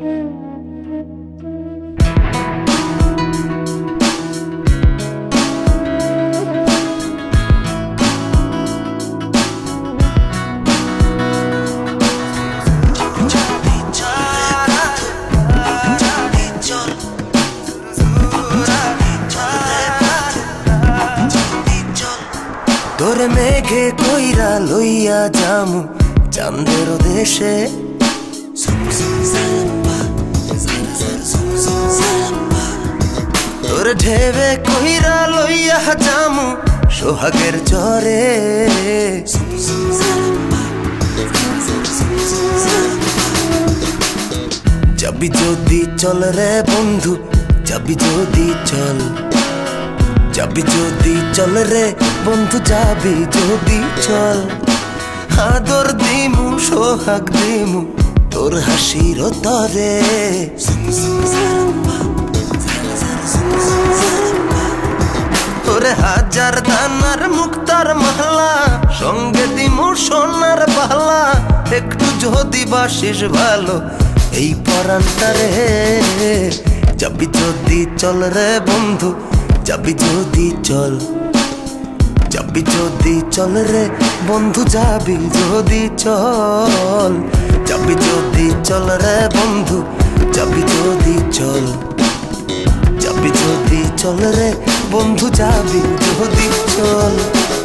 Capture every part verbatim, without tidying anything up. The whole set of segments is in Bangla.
তোরে মেঘে কইরা লইয়া যামু চাঁদের দেশে, তোরে ঢেবে কইরা লইয়া যামু সোহাগের চরে। যাবি যদি চল রে বন্ধু, যাবি যদি চল, যাবি যদি চল রে বন্ধু, যাবি যদি চল। আদর দিমু সোহাগ দিমু তোর হাসির তরে, তোরে হাজার দানার মুক্তার মালা, সঙ্গে দিমু সোনার বালা। একটু যদি বাসিস ভালো এই পরানটারে, যাবি যদি চল রে বন্ধু, যাবি যদি চল, যাবি যদি চল রে বন্ধু, যাবি যদি চল, যাবি যদি চল রে বন্ধু, যাবি যদি চল, যাবি যদি চল রে বন্ধু, যাবি যদি চল।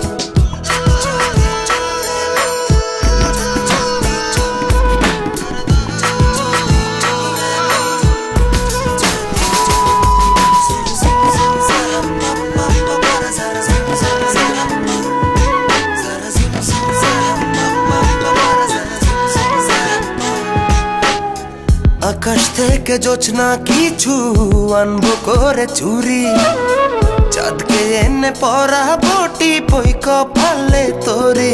আকাশ থেকে জোছনা কিছু আনবো করে চুরি, চাঁদকে এনে পরা বটি পই কপালে তোরি।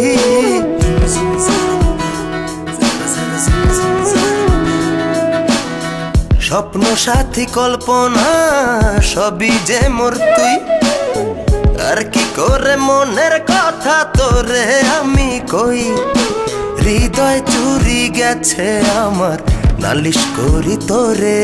স্বপ্ন সাথী কল্পনা সবই যে মোর তুই, আর কি করে মনের কথা তোরে আমি কই। হৃদয় চুরি গেছে আমার, নালিশ করি তোরে।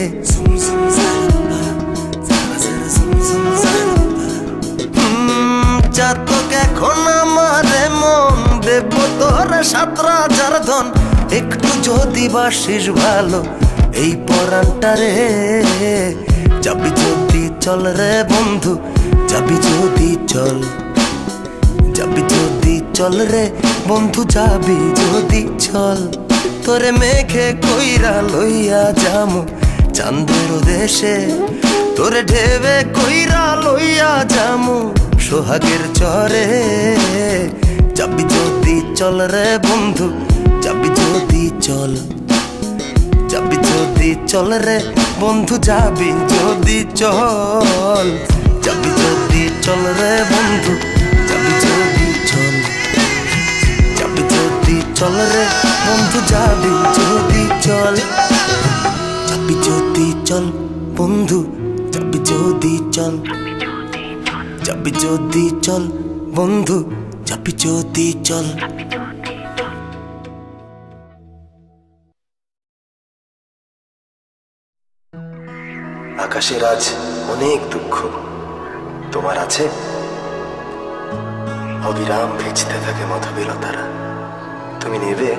চাতক এখন আমার মন, দেব তোরে সাত রাজার ধন। একটু যদি বাসিস ভালো এই পরানটারে, যাবি যদি চল রে বন্ধু, যাবি যদি চল, যাবি যদি চল রে বন্ধু, যাবি যদি চল। তোরে মেঘে কইরা লইয়া যামু চাঁদের দেশে, তোরে ঢেবে কইরা লইয়া যামু সোহাগের চরে। যাবি যদি চল রে বন্ধু, যাবি যদি চল, যাবি যদি চল রে বন্ধু, যাবি যদি চল, যাবি যদি চল রে বন্ধু, যাবি যদি চল, যাবি যদি চল রে বন্ধু, যাবি যদি চল, যাবি যদি চল বন্ধু, যাবি যদি চল, যাবি যদি চল বন্ধু, যাবি যদি চল। আকাশের আজ অনেক দুঃখ, তোমার আছে? অবিরাম ভেজতে থাকে মধুবিলতারা, তুমি নেবে?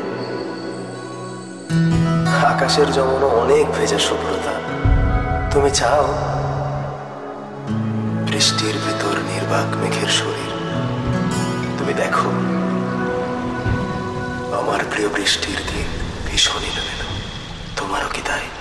আকাশের যেমন অনেক ভেজা শুভ্রতা, তুমি চাও? বৃষ্টির ভিতর নির্বাক মেঘের শরীর, তুমি দেখো আমার প্রিয় বৃষ্টির দিন ভীষণ এলোমেলো, তোমারও কি তাই?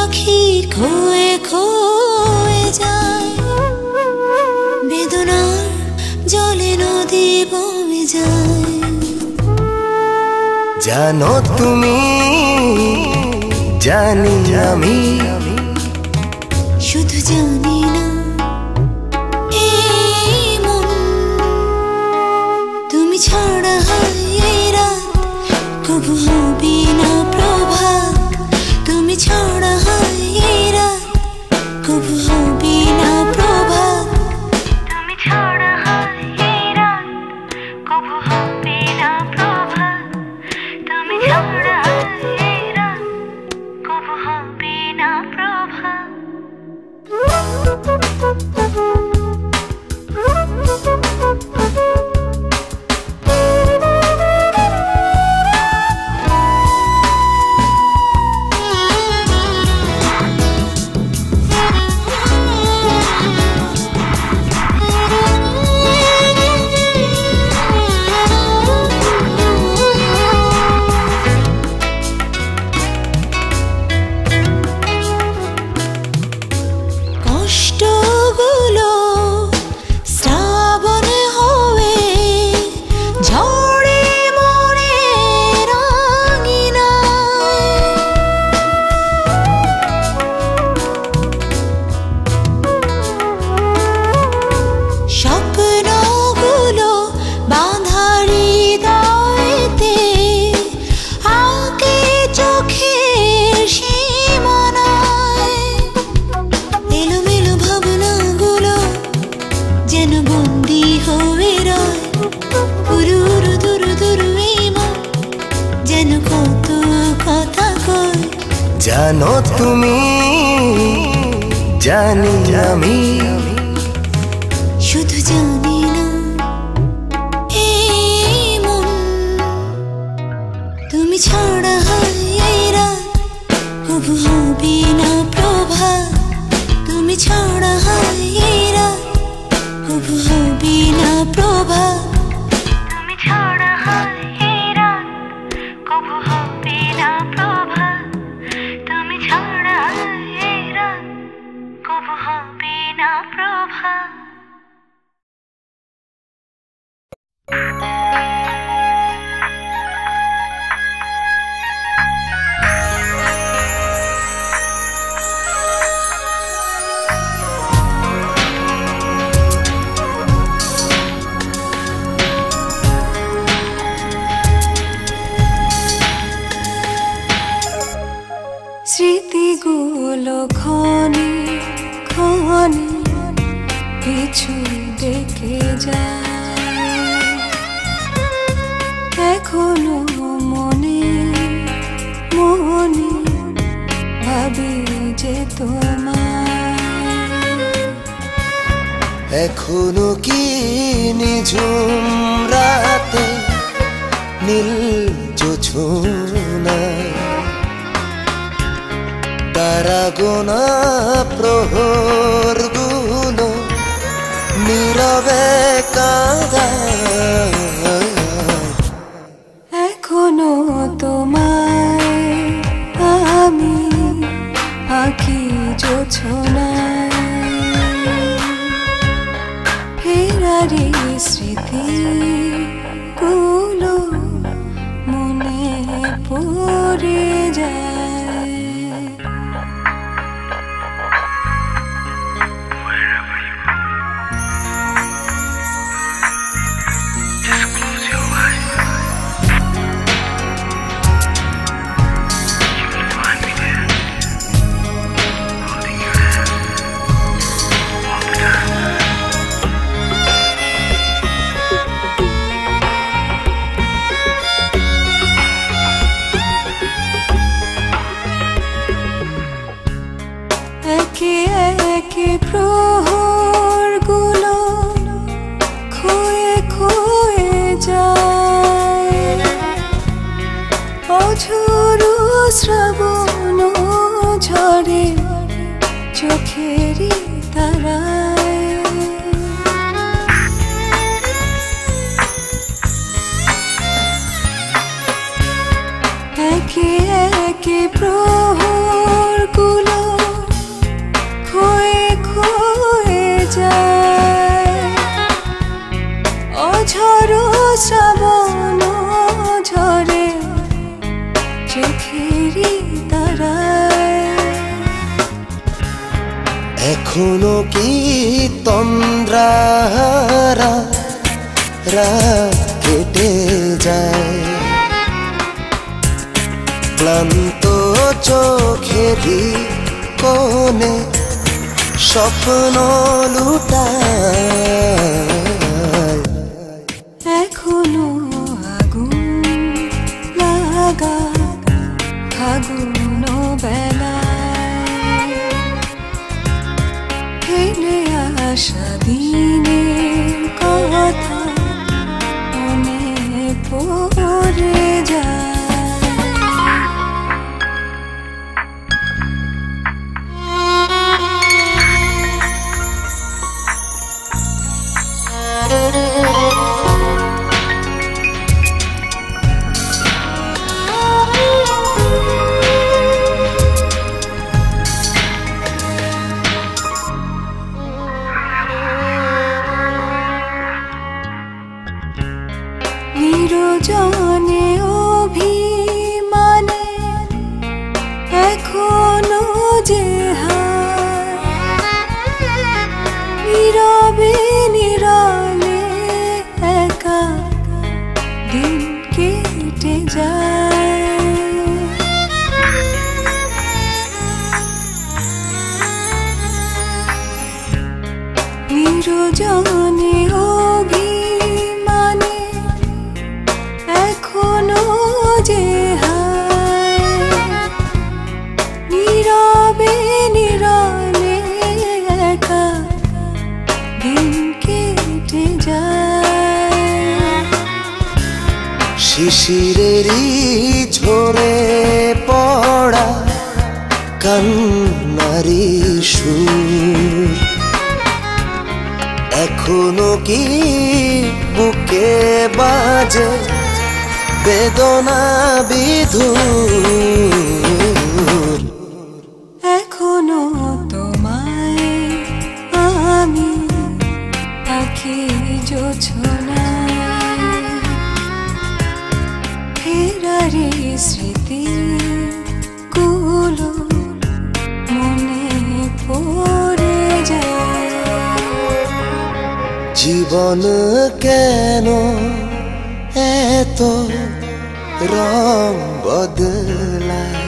পাখি খোয়ে খোয়ে যায়, বেদনার জলে নদী বয়ে যায়। জানো তুমি জানি আমি, শুধু জানি না এই মন, তুমি ছাড়া এই রাত কবু হবে না প্রভাত, তুমি ছাড়া এই রাত কবু হবে না প্রভাত, তুমি ছাড়া এই রাত কবু হবে না প্রভাত, তুমি ছাড়া এই রাত কবু হবে না প্রভাত। জানো তুমি জানি আমি, শুধু জানি না এই মন, তুমি ছাড়া এই রাত কবু হবে না প্রভাত, তুমি ছাড়া এই রাত কবু হবে না প্রভাত, তুমি ছাড়া এই রাত কবু হবে না প্রভাত, তুমি ছাড়া এই রাত কবু হবে না প্রভাত। স্মৃতিগুলো ক্ষণে ক্ষণে পিছু ডেকে যায়, এখনো মনে মনে ভাবি যে তোমায়, এখনো কি নিঝুম রাতে নীল জোছনায় তারা গোনা প্রহর গুলো নীরবে কাঁদায়, এখনো তোমায় আমি আঁকি জোছনায়, ফেরারি স্মৃতি গুলো মনে পড়ে যায়। একে একে প্রহর গুলো খোয়ে খোয়ে যায়, অঝোরু শ্রাবণ ঝরে চোখেরই তারায়, একে একে প্রহর গুলো এখনো কি তন্দ্রারা রাত কেটে যায়, ক্লান্ত চোখেরই কোণে স্বপ্ন লুটায়। এখনো আগুন লাগা ফাগুন বেলায়, ফেলে আসা দিনের কথা মনে পড়ে যায়। নিরজনে অভিমানে এখনো যে হায়, নীরবে নীরবে একা দিন কেটে যায়। নিরজনে অভিমানে এখনো যে হায়, নীরবে নীরবে একা দিন কেটে যায়। শিশিরেরই ঝরে পড়া কান্নারি সুর এখনো কি বুকে বাজে বেদনা বিধুর। এখনো তোমায় আমি আঁখি জোছনায়, ফেরারি স্মৃতি গুলো মনে পড়ে যায়। জীবন কেন এত রং বদলায়,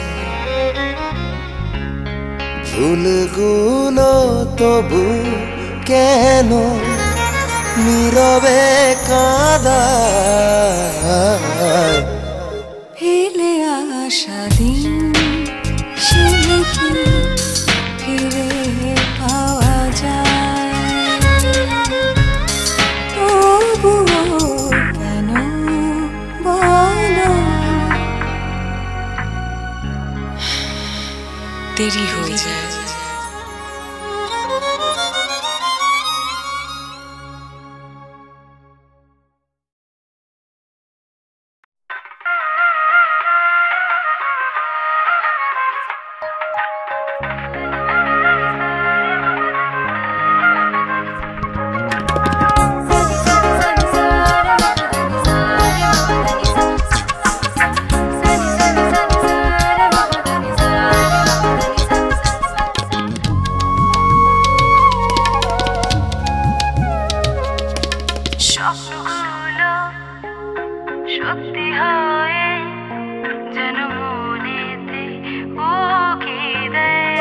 ভুলগুলো তবু কেন নীরবে কাঁদায়। ফেলে আসা দিন সে কি ফিরে পাওয়া যায়, তবুও কেন বলো দেরি হয়ে যায়। সত্যি হয়ে যেন মনেতে উকি দেয়,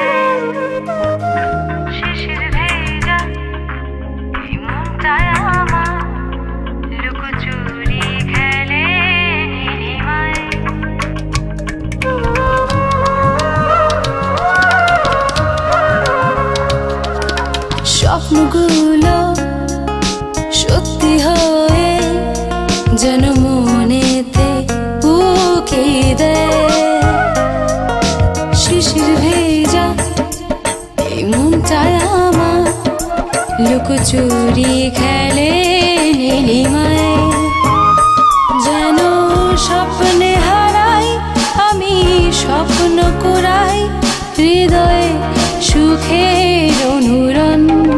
শিশির ভেজা এই মনটায় আমার লুকোচুরি খেলে নীলিমায়। স্বপ্নগুলো সত্যি হয়ে যেন মনেতে উকি দেয়, শিশির ভেজা এই মনটায় আমার লুকোচুরি খেলে নীলিমায়। যেন স্বপ্নে হারাই আমি, স্বপ্ন কুড়াই হৃদয়ে সুখের অনুরণ,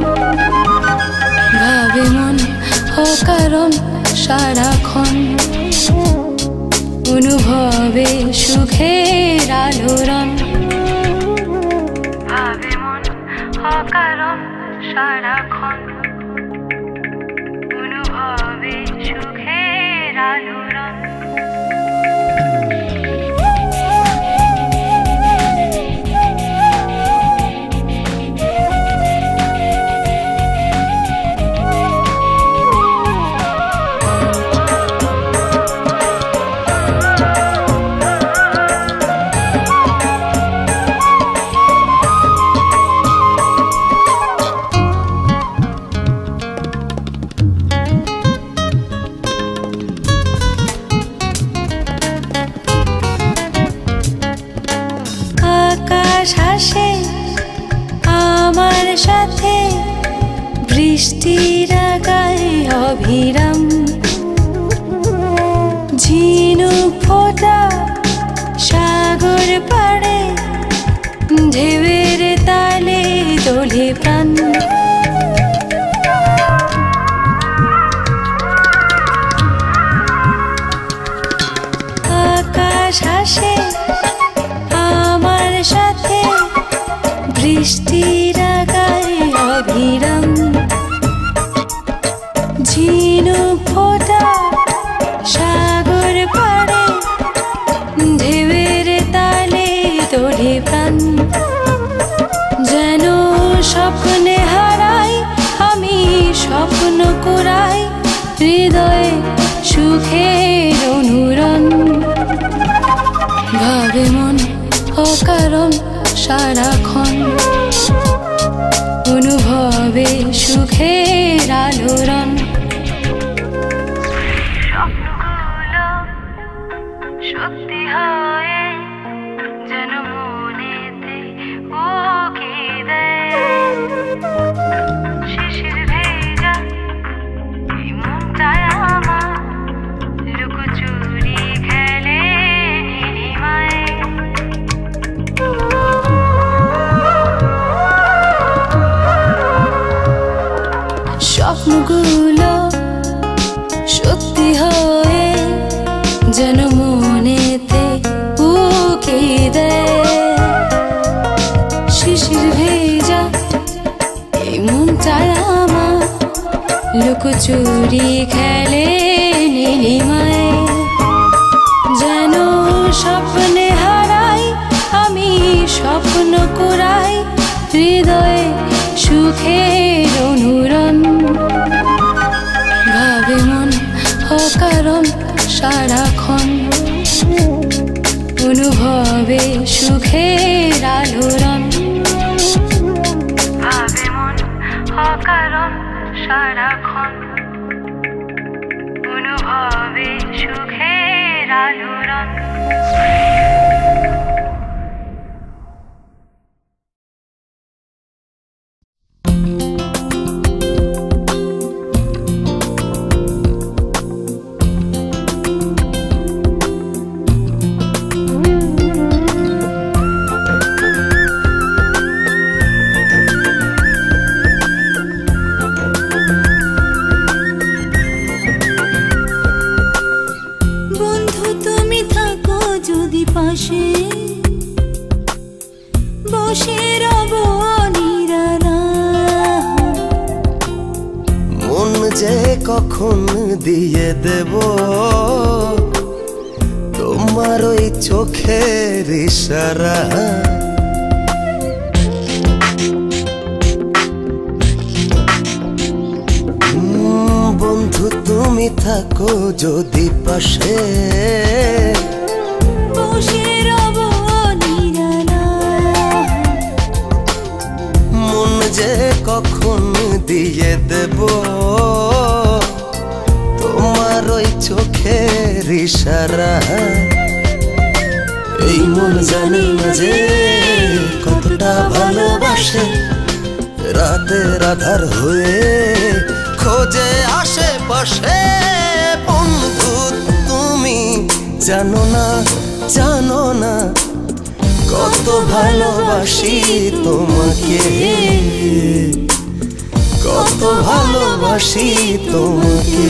ভাবে মন অকারণ সারাক্ষণ, অনুভবে সুখের আলোড়ন, ভাবে মন অকারণ সারাক্ষণ অনুভবে সুখের আলোড়ন হাসে আমার সাথে বৃষ্টির গায়ে অবিরাম ঝিনুক ফোটা সাগর পাড়ে ঢেউয়ের তালে দোলে প্রাণ আকাশ হাসে সাথে বৃষ্টির গায়ে অবিরাম ঝিনুক ফোটা সাগর পাড়ে ঢেউয়ের তালে দোলে প্রাণ যেন স্বপ্নে হারাই আমি স্বপ্ন কুড়াই হৃদয়ে সুখের অনুরণ ভাবে মন অকারণ সারাক্ষণ অনুভবে সুখের আলোড়ন স্বপ্নগুলো সত্যি হয়ে যেন মনেতে উকি দেয় শিশির ভেজা এই মনটায় আমার লুকোচুরি খেলে নীলিমায় স্বপ্নগুলো সত্যি হয়ে যেন মনেতে উকি দেয় শিশির ভেজা এই মনটায় আমার লুকোচুরি খেলে নীলিমায় যেন স্বপ্নে হারাই আমি স্বপ্ন কুড়াই হৃদয়ে সুখের অনুরণ ভাবে মন অকারণ সারাক্ষণ অনুভবে সুখের আলোড়ন ভাবে মন অকারণ সারাক্ষণ অনুভবে সুখের আলোড়ন কখন দিয়ে দেব তোমার ওই চোখের ইশারা বন্ধু তুমি থাকো যদি পাশে মন যে কখন দিয়ে দেব তোমার ওই চোখের ইশারা এই মন জানি না যে কতটা ভালোবাসে রাতের আধার হয়ে খোঁজে আশেপাশে বন্ধু তুমি জানো না জানো না কত ভালোবাসি তোমাকে কত ভালোবাসি তোমাকে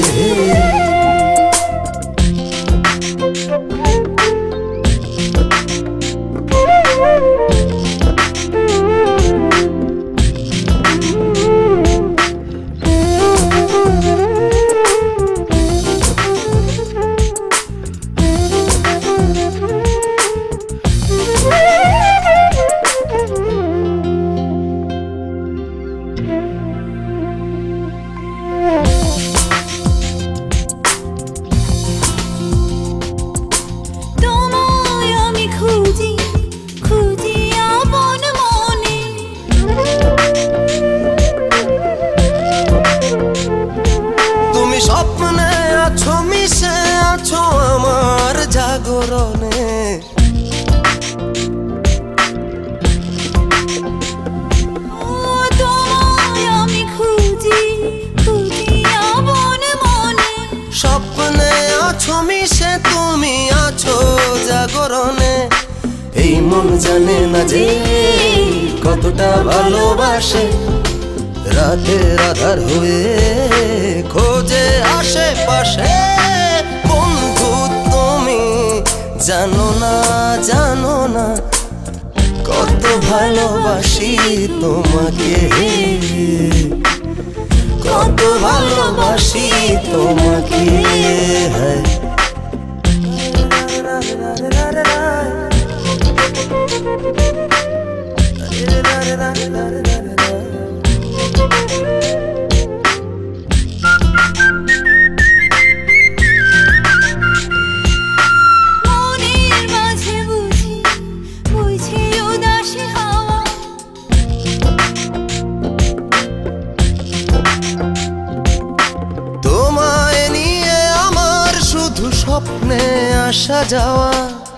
মন জানে না যে কতটা ভালোবাসে রাতের আধার হয়ে খোঁজে আশেপাশে বন্ধু তুমি জানো না জানো না কত ভালোবাসি তোমাকে কত ভালোবাসি তোমাকে হ্যাঁ স্বপ্নে আসা যাওয়া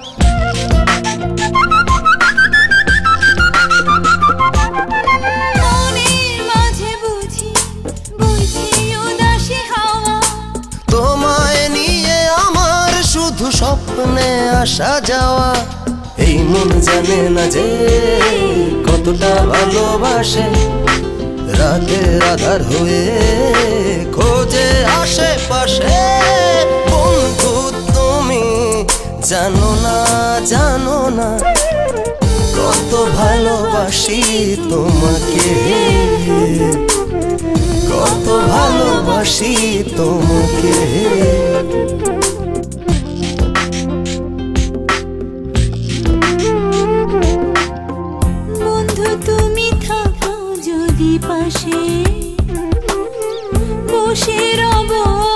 তোমায় নিয়ে আমার শুধু স্বপ্নে আসা যাওয়া এই মন জানে না যে কতটা ভালোবাসে রাতের আধার হয়ে খোঁজে আশেপাশে বন্ধু তুমি জানো না জানো না কত ভালোবাসি তোমাকে কত ভালোবাসি তোমাকে বন্ধু তুমি থাকো যদি পাশে বসে রব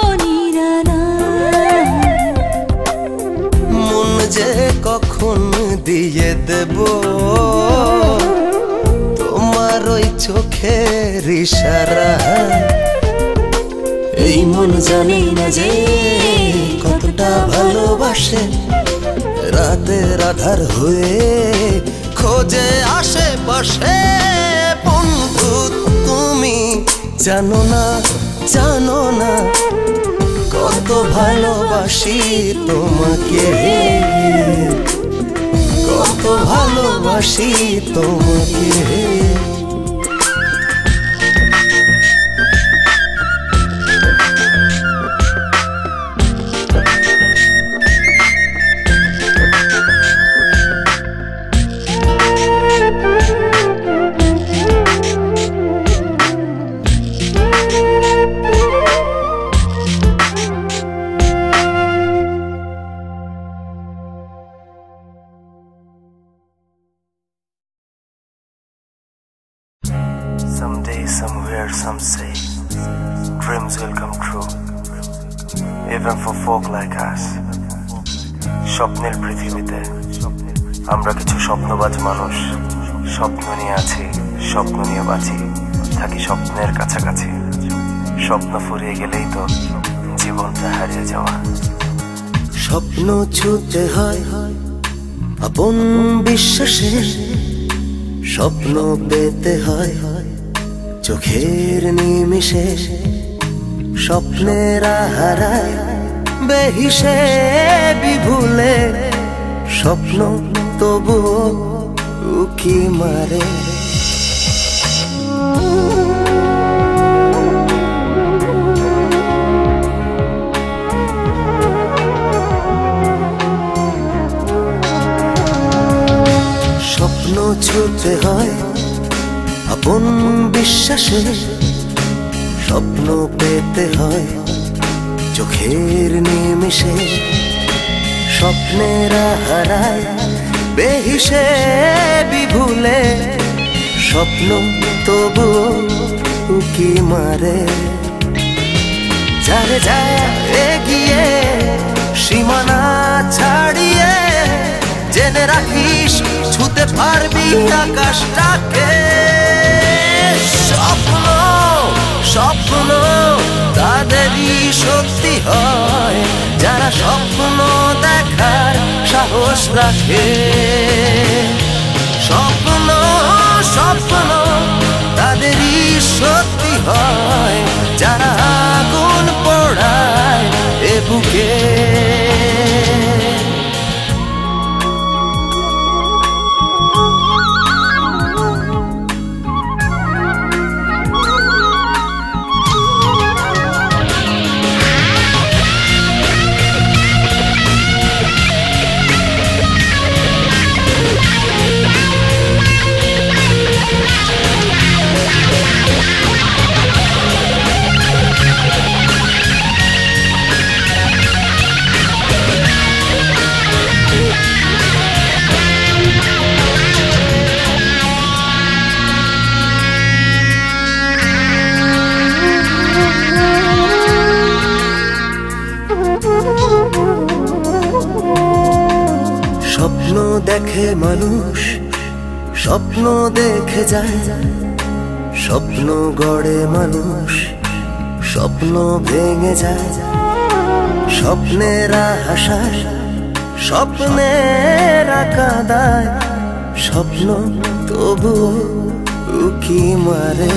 মন যে কখন দিয়ে দেব তোমার ওই চোখের ইশারা এই মন জানি না যে কতটা ভালোবাসে রাতের আধার হয়ে খোঁজে আশেপাশে বন্ধু তুমি জানো না জানো না কত ভালোবাসি তোমাকে কত ভালোবাসি তোমাকে Someday, somewhere, some say dreams will come true, even for folk like us. স্বপ্নের পৃথিবীতে আমরা কিছু স্বপ্নবাজ মানুষ স্বপ্ন নিয়ে আছি, স্বপ্ন নিয়ে বাঁচি, থাকি স্বপ্নের কাছাকাছি। স্বপ্ন ফুরিয়ে গেলেই তো জীবনটা হারিয়ে যাওয়া। স্বপ্ন ছুঁতে হয় আপন বিশ্বাসে, স্বপ্ন পেতে হয় চোখের নিমিষে। স্বপ্নের আহারায় বেহিসেবি ভুলে, স্বপ্ন তবুও উকি মারে। স্বপ্ন ছুঁতে হয় আপন বিশ্বাসে, স্বপ্ন পেতে হয় চোখের নিমিষে। স্বপ্নের আহারায় বেহিসেবি ভুলে, স্বপ্ন তবুও উকি মারে। যারে যায় এগিয়ে সীমানা ছাড়িয়ে, জেনে রাখিস ছুতে পারবি আকাশটাকে। স্বপ্ন স্বপ্ন তাদেরই শক্তি হয়, যারা স্বপ্ন দেখার সাহস রাখে। স্বপ্ন স্বপ্ন তাদেরই শক্তি হয়, যারা আগুন পোড়ায় এ বুকে। দেখে মানুষ, স্বপ্ন দেখে যায়, স্বপ্ন গড়ে মানুষ, স্বপ্ন ভেঙে যায়। স্বপ্নেরা হাসায়, স্বপ্নেরা কাঁদায়, স্বপ্ন তবু উকি মারে।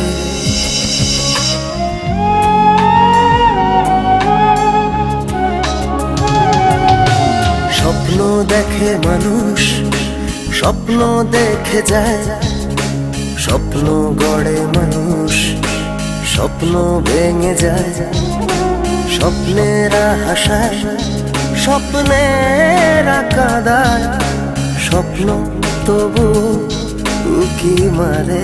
স্বপ্ন দেখে মানুষ, স্বপ্ন দেখে যায়, স্বপ্ন গড়ে মানুষ, স্বপ্ন ভেঙে যায়। স্বপ্নেরা হাসায়, স্বপ্নেরা কাঁদায়, স্বপ্ন তবু উকি মারে।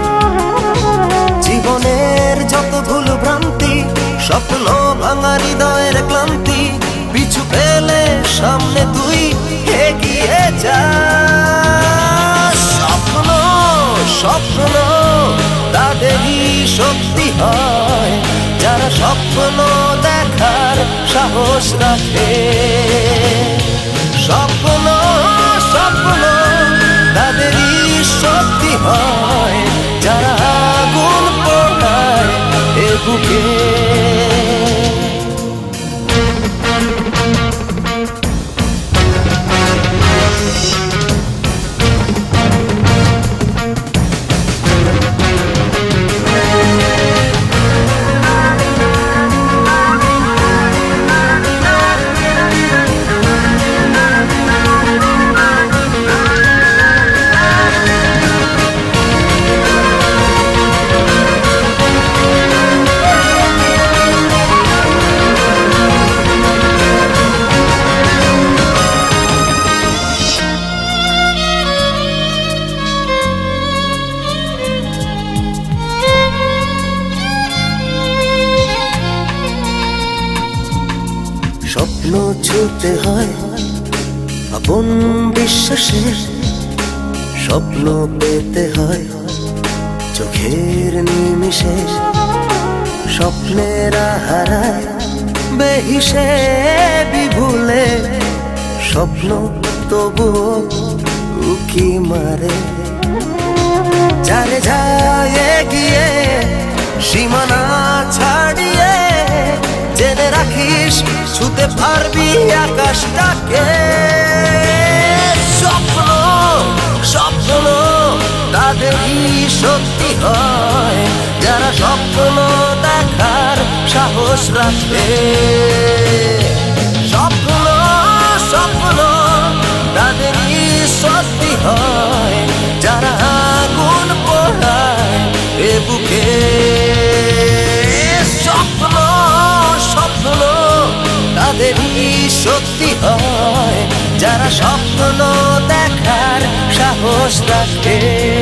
জীবনের যত ভুল ভ্রান্তি, স্বপ্ন ভাঙা হৃদয়ের ক্লান্তি, পিছু পেলে সামনে তুই এগিয়ে যা। স্বপ্ন স্বপ্ন তাদেরই শক্তি হয়, যারা স্বপ্ন দেখার সাহস রাখে। স্বপ্ন স্বপ্ন তাদেরই শক্তি হয়, যারা আগুন পোড়ায় এ বুকে। স্বপ্ন ছুঁতে হয় আপন বিশ্বাসে, স্বপ্ন পেতে হয় চোখের নিমিষে। স্বপ্নেরা হারায় বেহিসেবি ভুলে, স্বপ্ন তবু উকি মারে। যারে যায় এগিয়ে সীমানা ছাড়িয়ে, জেনে রাখিস ছুতে পারবি আকাশটাকে। স্বপ্ন স্বপ্ন তাদেরই শক্তি হয়, যারা স্বপ্ন দেখার সাহস রাখে। স্বপ্ন স্বপ্ন তাদেরই শক্তি হয়, যারা আগুন পোড়ায় এ বুকে। স্বপ্ন স্বপ্ন তাদেরই শক্তি হয়, যারা স্বপ্ন দেখার সাহস রাখে।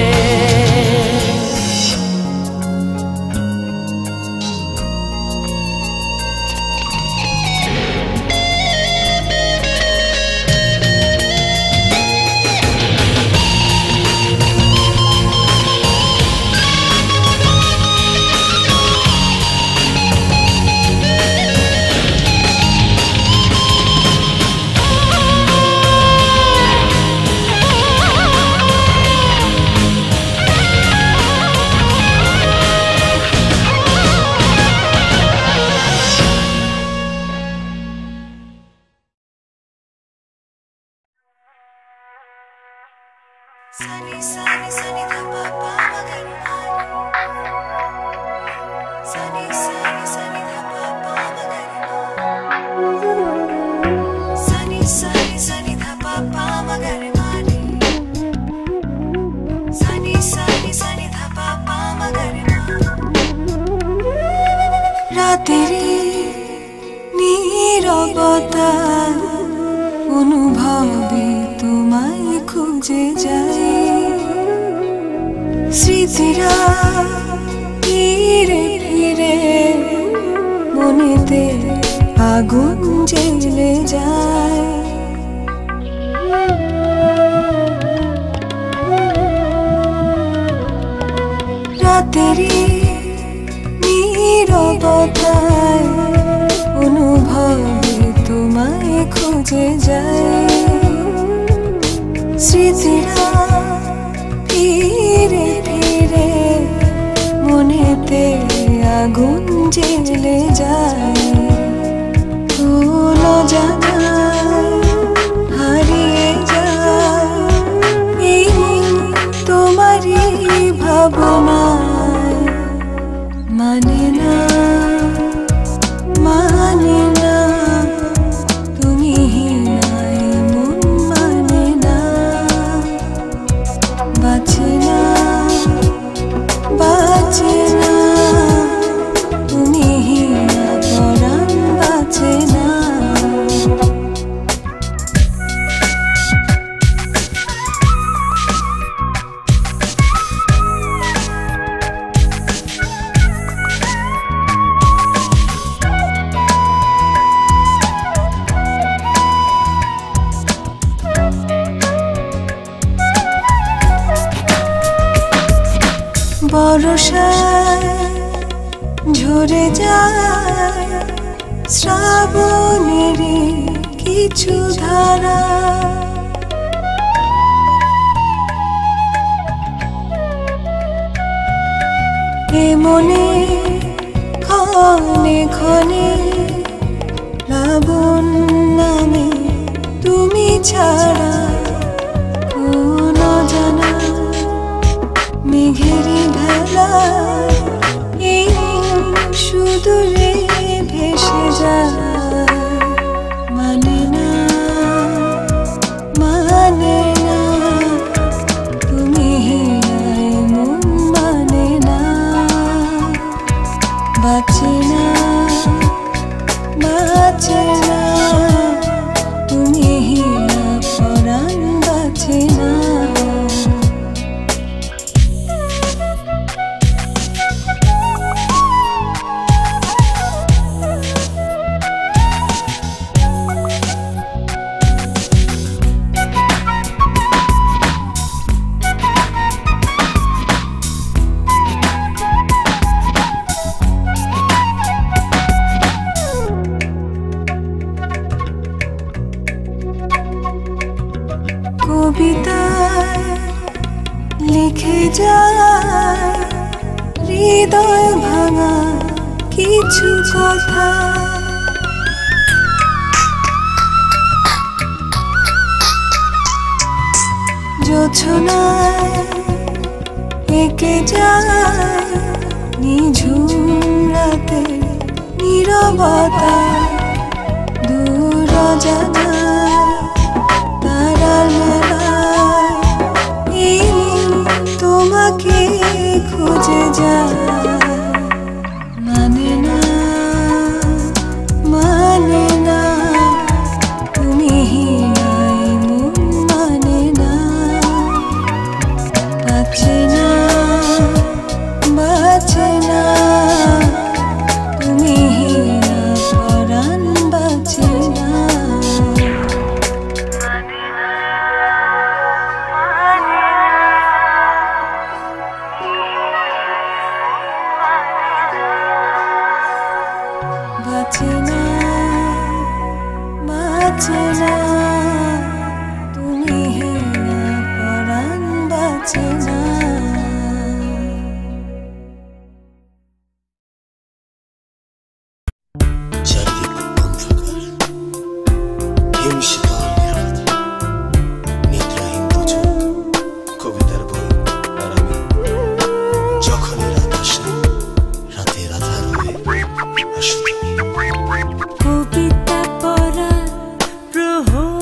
Sunny, sunny, sunny, da pa pa ma ga re ma. Sunny, sunny, sunny, da pa pa ma ga re ma. Sunny, sunny, sunny, da pa pa ma ga re ma re. Sunny, sunny, sunny, da pa pa ma ga re ma. Rateri নীরবতা অনুভবে তোমায় খুঁজে যাই, স্মৃতিরা ফিরে ফিরে মনেতে আগুন জ্বলে যায়। রাতেরই নীরবতায় অনুভবে তোমায় খুঁজে যাই, স্মৃতিরা ফিরে ফিরে মনেতে আগুন জ্বলে যায়, কোন জায়গায় হারিয়ে যায় এই তোমারই ভাবনায়। মানে না মানে না তুমি নাই মন মানে না, বাঁচে না বাঁচে না তুমি না পরাণ বাঁচে না। বর্ষায় ঝরে যায় শ্রাবণেরই কিছু ধারা, এ মনে ক্ষণে ক্ষণে প্লাবন নামে তুমি ছাড়া কোন জানা মেঘেরি ভেলা এই সুদূরে ভেসে যায়। মানে না মানে না তুমি নাই মন মানে না, বাঁচে না বাঁচে না তুমি না পরাণ বাঁচে না। কবিতায় লিখে যায় হৃদয় ভাঙা কিছু কথা, জোছনায় এঁকে যায় নিঝুম রাতে নীরবতা, দূর জানায় তারার মেলায় এই তোমাকে খুঁজে যায়। মানে না মানে না তুমি নাই মন মানে না, বাঁচে না বাঁচে না তুমি না পরাণ বাঁচে না। বাঁচে না বাঁচে না তুমি না পরাণ বাঁচে না। চারদিক অন্ধকার, হিমশীতল নীরবতা, নিদ্রাহীন দুজন, কবিতার বই আর আমি। যখনই রাত আসে, রাতের আধার হয়ে আসো তুমি। কবিতা পড়া প্রহর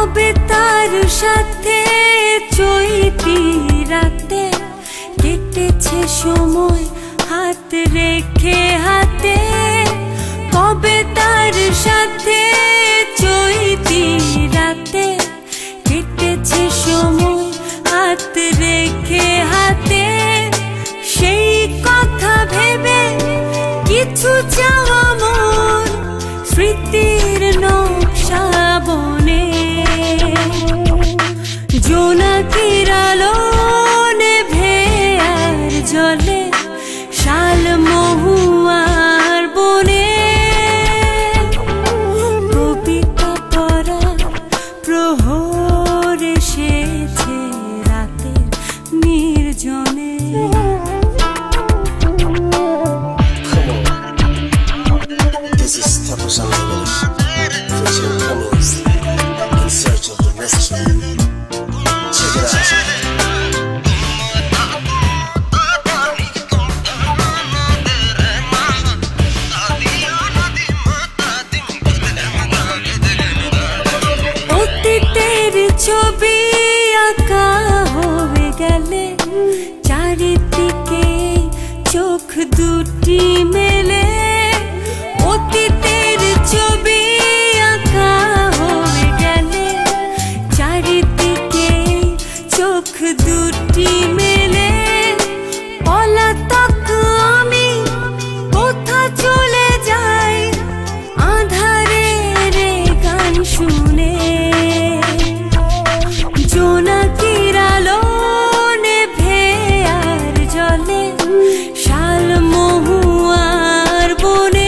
কবে তার সাথে চৈতি রাতে কেটেছে সময় হাত রেখে হাতে, কবে তার সাথে চৈতি রাতে কেটেছে সময় হাত রেখে হাতে। সেই কথা ভেবে কিছু চাওয়া মোর স্মৃতির নকশা বনে, জোনাকির আলো নেভে আর জলে শাল মহুয়ার বনে। কবিতা পড়া প্রহর এসেছে রাতের নির্জনে। This is Tapas Anonymous, featuring Cummings, in search of the mystery. Check it out. অতীতের ছবি আঁকা হয়ে গেলে চারিদিকে চোখ দুটি মেলে। অতীতের ছবি আঁকা হয়ে গেলে চারিদিকে চোখ দুটি মেলে। পলাতক আমি কোথা চলে যাই আঁধারের গান শুনে, জোনাকির আলো নেভে আর জলে শাল মহুয়ার বনে।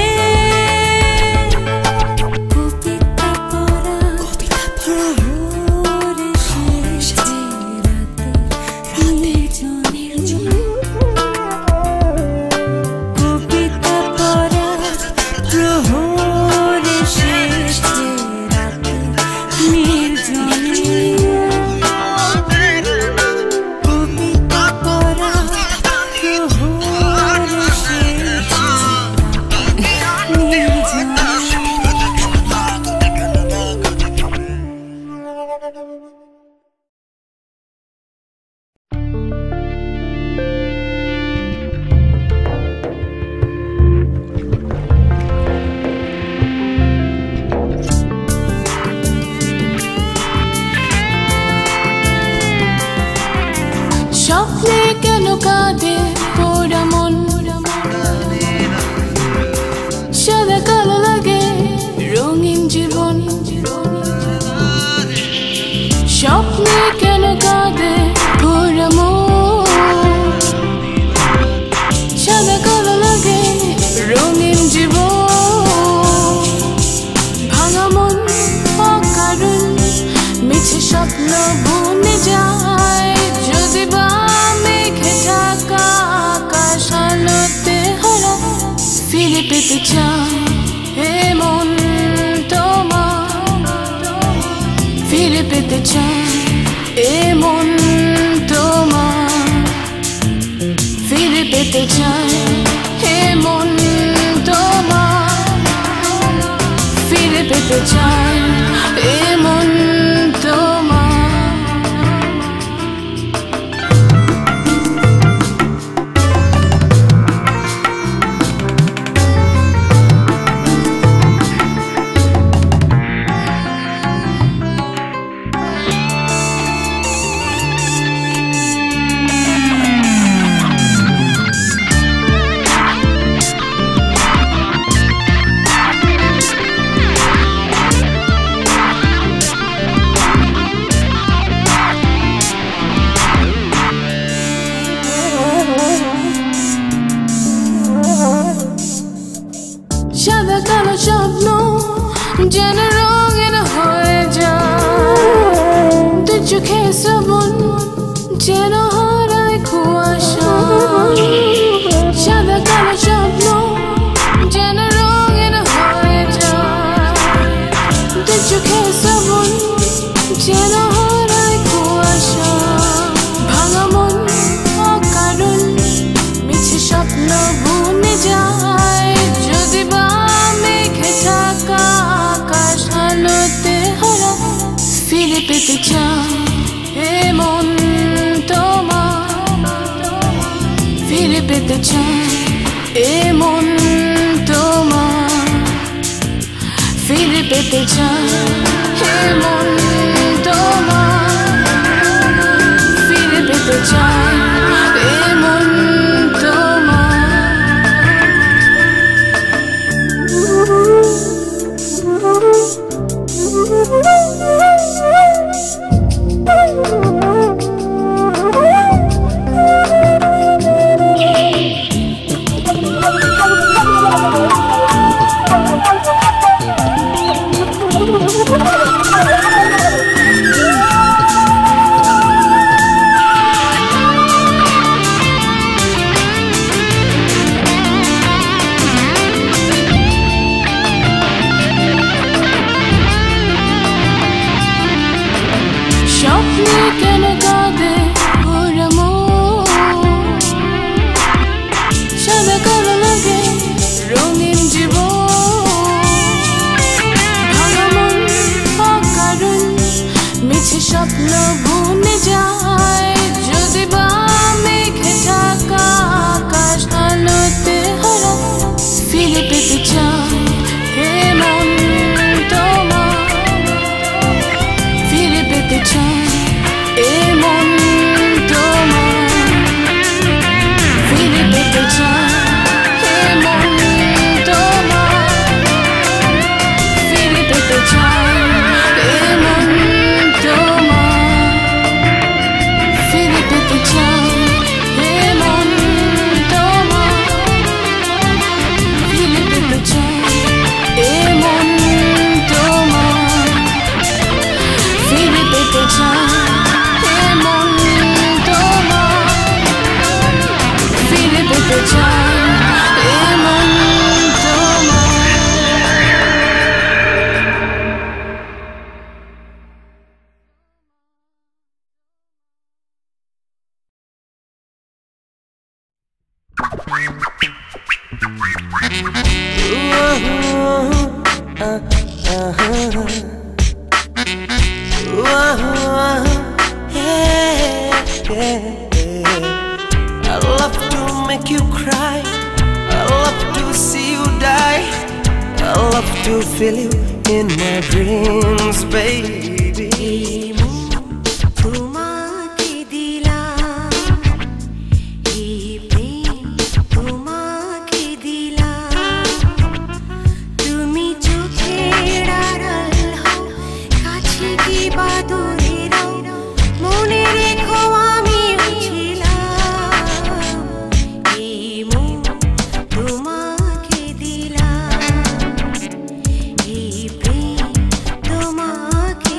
কবিতা পড়া প্রহর এসেছে রাতের নির্জনে। কবিতা পড়া প্রহর এসেছে রাতের নির্জনে। কবিতা পড়া প্রহর এসেছে নির্জনে। স্বপ্নে কেন কাঁদে পোড়া মন, সাদা কালো লাগে রঙিন জীবন। স্বপ্নে কেন কাঁদে পোড়া মন, সাদা কালো লাগে রঙিন জীবন। ভাঙা মন অকারণ মিছে স্বপ্ন বনে যায়, যদি বা মেঘে ঢাকা আকাশ আলোতে হারা। ফিরে পেতে চাই এ মন তোমার, ফিরে পেতে চাই এ মন তোমার, ফিরে পেতে চাই এ মন তোমার, ফিরে পেতে চাই এ মন তোমার। সাদা কালো স্বপ্ন যেন রঙিন হয়ে যায়, দু চোখে শ্রবণ যেন হারায় কুয়াশা। সাদা কালো স্বপ্ন যেন রঙিন হয়ে যায়, দু চোখে শ্রবণ যেন হারায় কুয়াশা। ভাঙা মন অকারণ মিছে স্বপ্ন বনে যায়, যদি বা মেঘে ঢাকা আকাশ আলোতে হারা। ফিরে চাই এমন তোমার, ফিরে পেতে চাই এমন তোমার, ফিরে পেতে চাই এমন তোমার, ফিরে পেতে চাই এমন স্বপ্নে কেন কাঁদে ওরা মন, সাদা কালো লাগে রঙিন জীবন, ভাঙা মন অকারণ মিছে স্বপ্ন বুনে যায়, যদি বা মেঘে ঢাকা আকাশ আলোতে হারায়, ফিরে পেতে চাই এমন তোমার, ফিরে পেতে চাই এমন তোমার, ফিরে পেতে চাই এমন তোমার, ফিরে পেতে চাই এমন তোমার, ফিরে পেতে চাই এমন তোমার, ফিরে পেতে চাই এমন তোমার, ফিরে পেতে চাই এমন তোমার, ফিরে পেতে চাই এমন তোমার। I love to make you cry, I love to see you die, I love to feel you in my dreams, baby. তোমাকে দিলাম এই প্রেম, তোমাকে দিলাম, তুমি চোখের আড়াল হও, কাছে কি বা দূরে রও, মনে রেখো আমি ছিলাম, এই মন তোমাকে দিলাম, এই প্রেম তোমাকে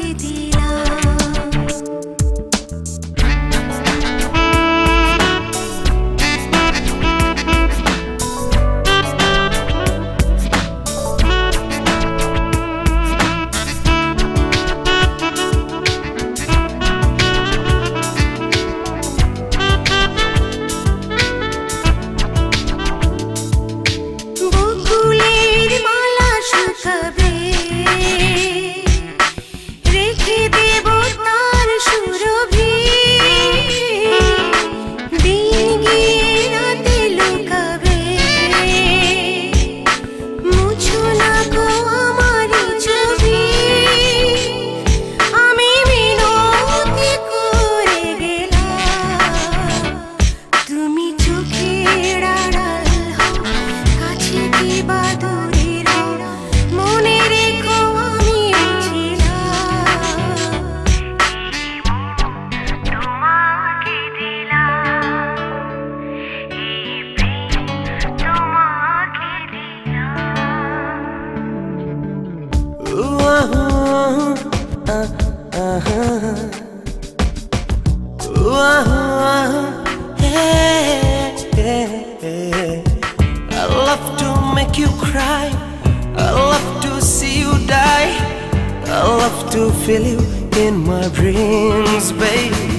I love to make you cry, I love to see you die, I love to feel you in my dreams, baby.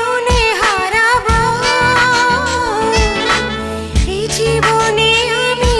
জীবনে আমি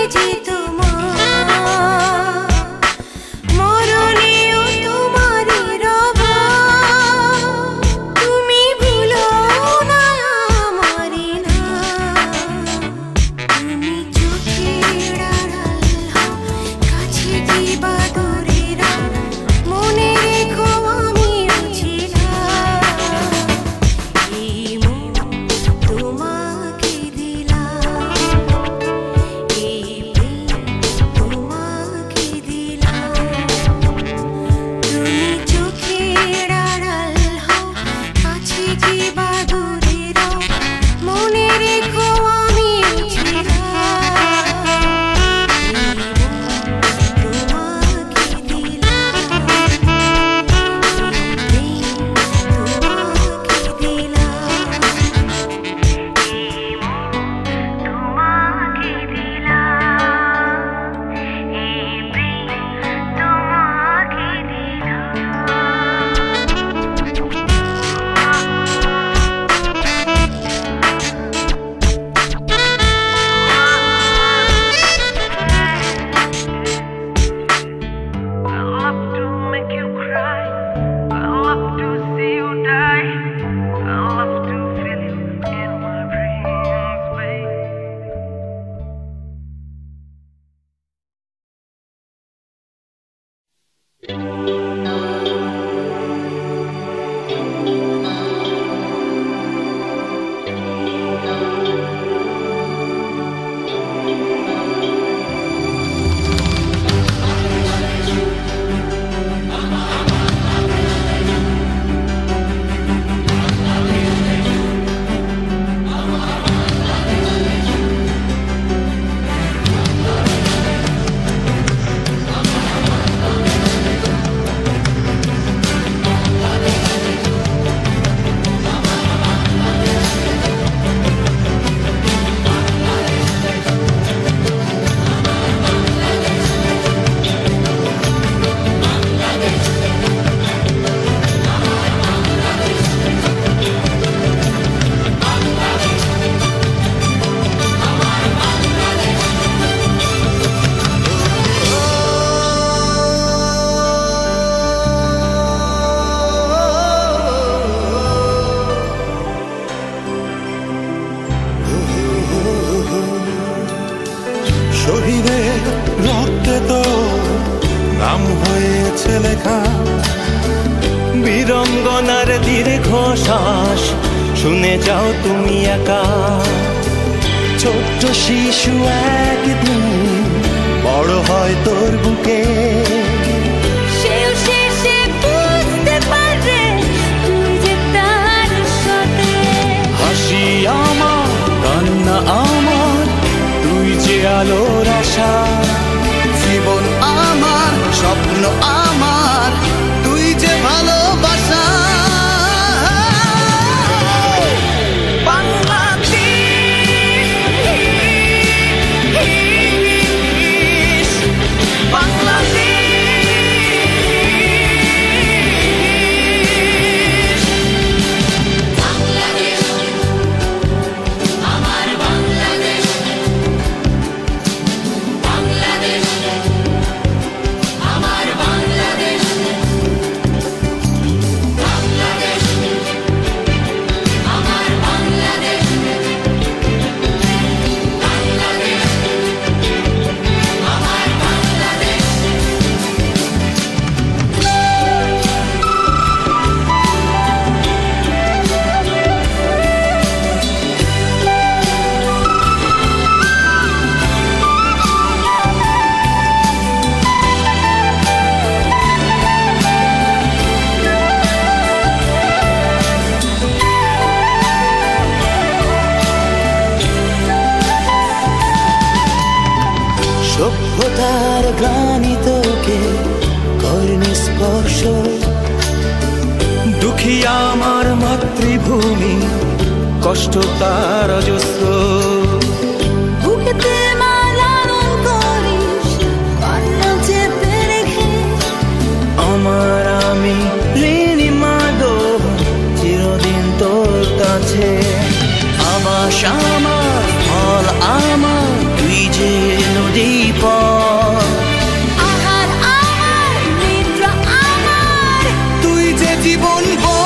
শহীদের রক্তে তো নাম হয়েছে লেখা। বীরঙ্গনার দীর্ঘশ্বাস শুনে যাও তুমি একা। ছোট্ট শিশু একদিন বড় হয় তোর বুকে। সেও শেষে বুঝতে পারে তুই যে তার সাথে। হাসি আমার কান্না আমার তুই যে আলোর আশা। জীবন আমার স্বপ্ন আমার তুই যে ভালোবাসা। সভ্যতার গ্লানি তোকে করনি স্পর্শ। দুঃখী আমার মাতৃভূমি কষ্ট তার অজস্র। বুকেতে মা লালন করিস কান্না চেপে রেখে। আমার আমি ঋণী মা গো চিরদিন তোর কাছে। আবাস আমার ফল আমার তুই যে নদী পথ। আহার আমার নিদ্রা আমার তুই যে জীবন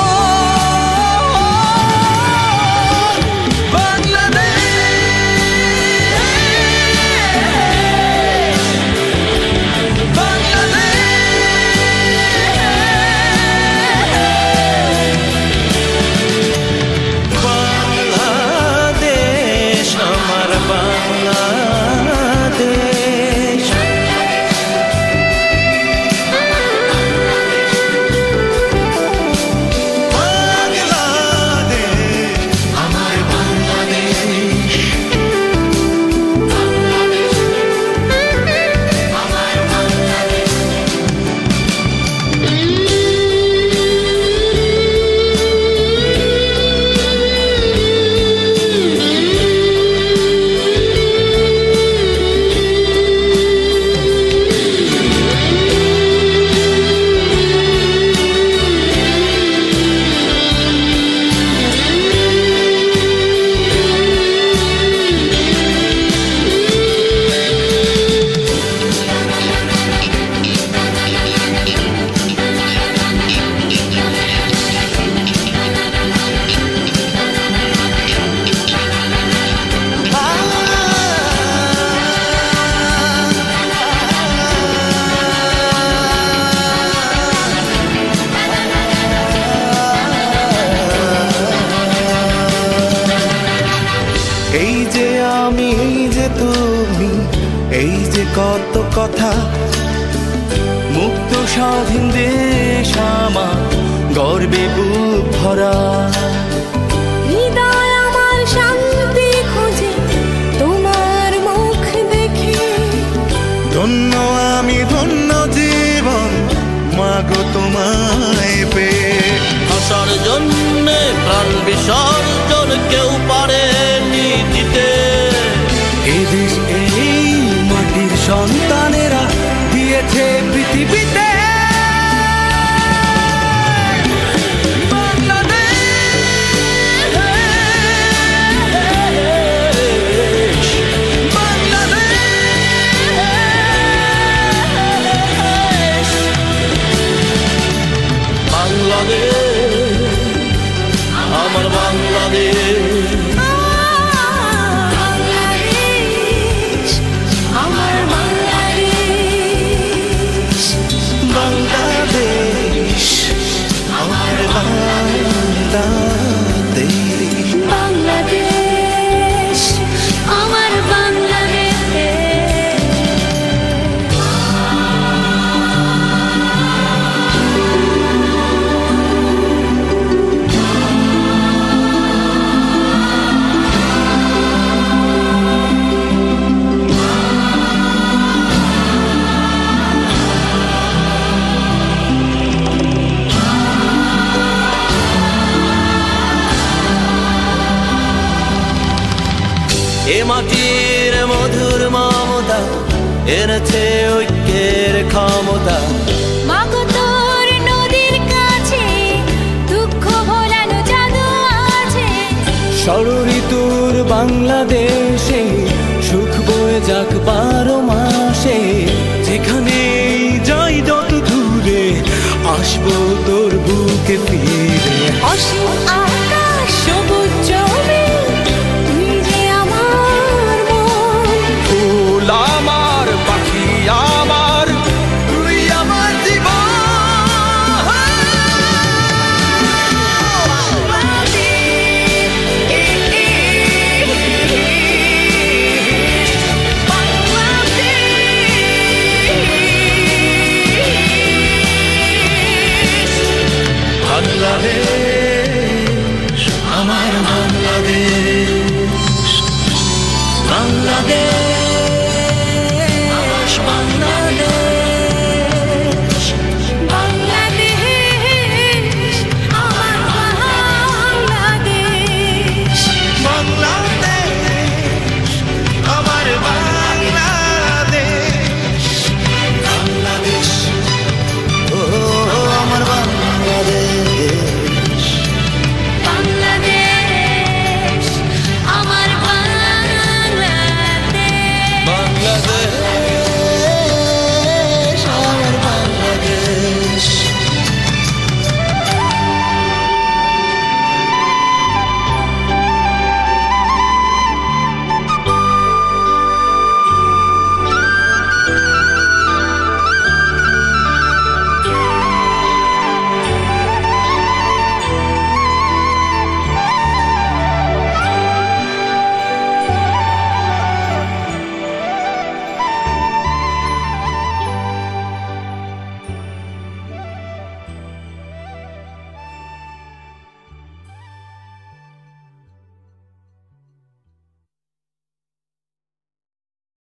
এই যে কত কথা। মুক্ত স্বাধীন দেশ আমার গর্বে বুক ভরা। হৃদয় আমার শান্তি খোঁজে তোমার মুখ দেখে। ধন্য আমি ধন্য জীবন মাগো তোমায় পেয়ে। আসার জন্য প্রাণ বিসর্জন কেউ পারেনি দিতে। এদেশ এই মাটির সন্তানেরা দিয়েছে পৃথিবীতে। আমার বাংলাদেশ, বাংলাদেশ মমতা এনেছে ঐক্যের ক্ষমতা। মাগো তোর নদীর কাছে দুঃখ ভোলানো জাদু আছে। ষড়ঋতুর বাংলাদেশে সুখ বয়ে যাক বারো মাসে। যেখানে যাই যত দূরে আসবো তোর বুকে ফিরে।